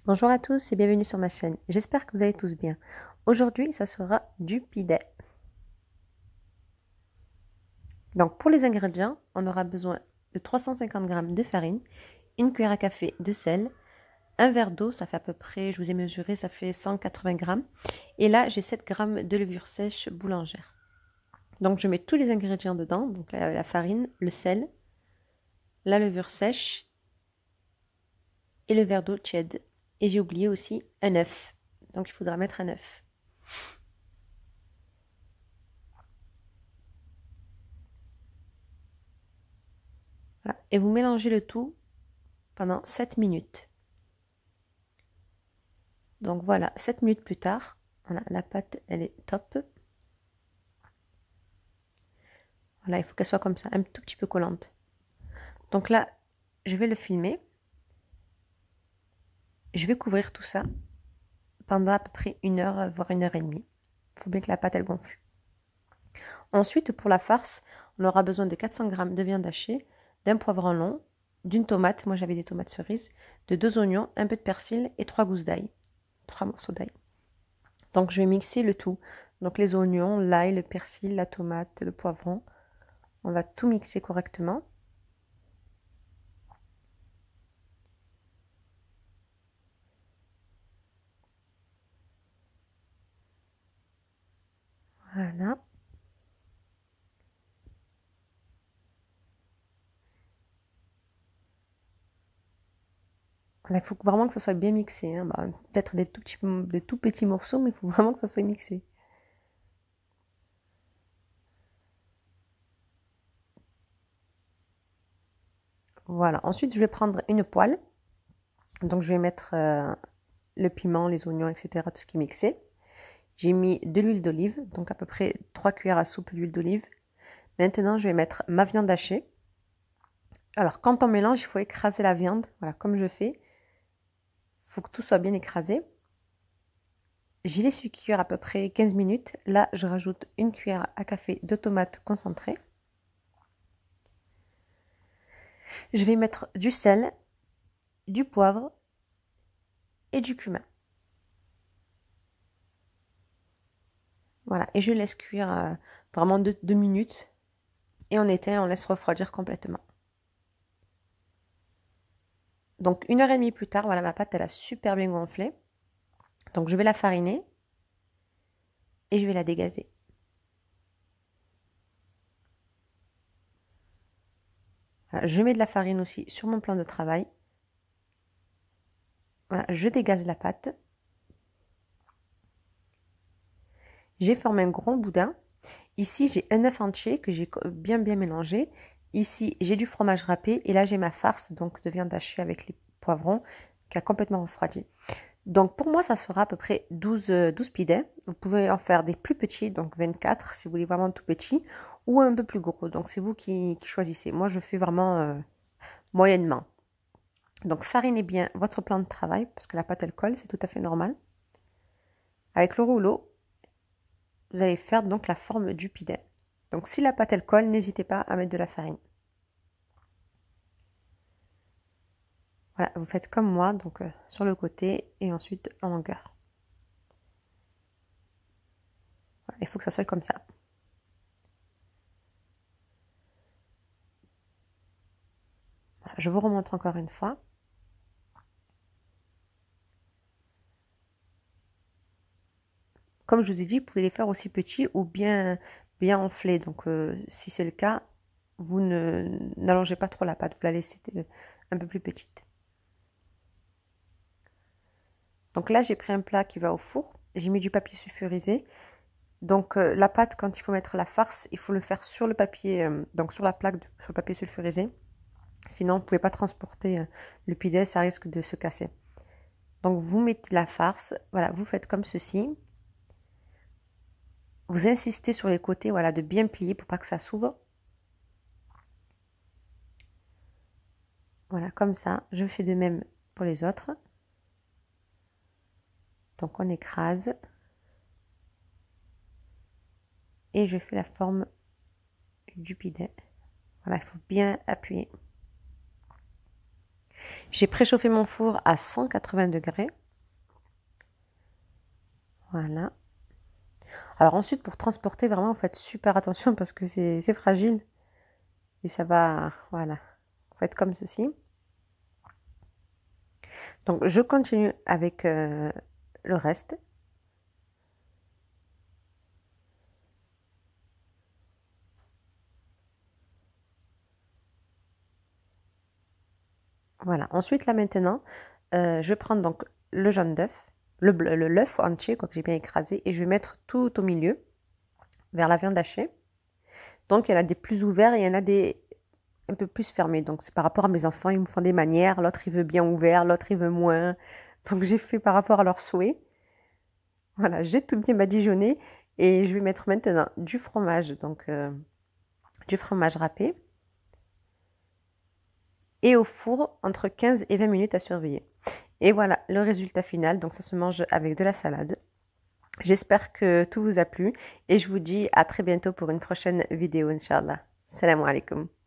Bonjour à tous et bienvenue sur ma chaîne. J'espère que vous allez tous bien. Aujourd'hui, ça sera du pide. Donc pour les ingrédients, on aura besoin de 350 g de farine, une cuillère à café de sel, un verre d'eau, ça fait à peu près, je vous ai mesuré, ça fait 180 g. Et là, j'ai 7 g de levure sèche boulangère. Donc je mets tous les ingrédients dedans, donc la farine, le sel, la levure sèche et le verre d'eau tiède. Et j'ai oublié aussi un œuf. Donc il faudra mettre un œuf. Voilà. Et vous mélangez le tout pendant 7 minutes. Donc voilà, 7 minutes plus tard, voilà, la pâte, elle est top. Voilà, il faut qu'elle soit comme ça, un tout petit peu collante. Donc là, je vais le filmer. Je vais couvrir tout ça pendant à peu près 1 heure, voire 1 heure et demie. Il faut bien que la pâte, elle gonfle. Ensuite, pour la farce, on aura besoin de 400 g de viande hachée, d'un poivron long, d'une tomate, moi j'avais des tomates cerises, de 2 oignons, un peu de persil et 3 gousses d'ail, 3 morceaux d'ail. Donc je vais mixer le tout. Donc les oignons, l'ail, le persil, la tomate, le poivron. On va tout mixer correctement. Voilà. Voilà, il faut vraiment que ça soit bien mixé, hein. Bah, peut-être des tout petits morceaux, mais il faut vraiment que ça soit mixé. Voilà. Ensuite, je vais prendre une poêle. Donc, je vais mettre le piment, les oignons, etc., tout ce qui est mixé. J'ai mis de l'huile d'olive, donc à peu près 3 cuillères à soupe d'huile d'olive. Maintenant, je vais mettre ma viande hachée. Alors, quand on mélange, il faut écraser la viande, voilà, comme je fais. Il faut que tout soit bien écrasé. J'y laisse cuire à peu près 15 minutes. Là, je rajoute une cuillère à café de tomates concentrées. Je vais mettre du sel, du poivre et du cumin. Voilà, et je laisse cuire vraiment 2 minutes. Et on éteint, on laisse refroidir complètement. Donc 1 heure et demie plus tard, voilà, ma pâte, elle a super bien gonflé. Donc je vais la fariner et je vais la dégazer. Voilà, je mets de la farine aussi sur mon plan de travail. Voilà, je dégaze la pâte. J'ai formé un gros boudin. Ici, j'ai un œuf entier que j'ai bien mélangé. Ici, j'ai du fromage râpé et là, j'ai ma farce donc de viande hachée avec les poivrons qui a complètement refroidi. Donc pour moi, ça sera à peu près 12 pidets. Vous pouvez en faire des plus petits, donc 24 si vous voulez vraiment tout petit, ou un peu plus gros. Donc c'est vous qui choisissez. Moi, je fais vraiment moyennement. Donc farinez bien votre plan de travail, parce que la pâte, elle colle, c'est tout à fait normal. Avec le rouleau, vous allez faire donc la forme du pidet. Donc si la pâte, elle colle, n'hésitez pas à mettre de la farine. Voilà, vous faites comme moi, donc sur le côté et ensuite en longueur. Voilà, il faut que ça soit comme ça. Voilà, je vous remontre encore une fois. Comme je vous ai dit, vous pouvez les faire aussi petits ou bien enflés. Donc si c'est le cas, vous n'allongez pas trop la pâte, vous la laissez un peu plus petite. Donc là, j'ai pris un plat qui va au four. J'ai mis du papier sulfurisé. Donc la pâte, quand il faut mettre la farce, il faut le faire sur le papier, donc sur la plaque, sur le papier sulfurisé. Sinon, vous ne pouvez pas transporter le pidet, ça risque de se casser. Donc vous mettez la farce, voilà, vous faites comme ceci. Vous insistez sur les côtés, voilà, de bien plier pour pas que ça s'ouvre. Voilà, comme ça. Je fais de même pour les autres. Donc on écrase. Et je fais la forme du pidet. Voilà, il faut bien appuyer. J'ai préchauffé mon four à 180 degrés. Voilà. Alors ensuite, pour transporter, vraiment, faites super attention parce que c'est fragile. Et ça va, voilà. Faites comme ceci. Donc, je continue avec le reste. Voilà. Ensuite, là maintenant, je vais prendre donc le jaune d'œuf, l'œuf entier, quoi, que j'ai bien écrasé, et je vais mettre tout au milieu, vers la viande hachée. Donc, il y en a des plus ouverts et il y en a des un peu plus fermés. Donc, c'est par rapport à mes enfants, ils me font des manières. L'autre, il veut bien ouvert, l'autre, il veut moins. Donc, j'ai fait par rapport à leurs souhaits. Voilà, j'ai tout bien badigeonné et je vais mettre maintenant du fromage, donc du fromage râpé. Et au four, entre 15 et 20 minutes à surveiller. Et voilà le résultat final. Donc, ça se mange avec de la salade. J'espère que tout vous a plu et je vous dis à très bientôt pour une prochaine vidéo, Inch'Allah. Salam alaikum.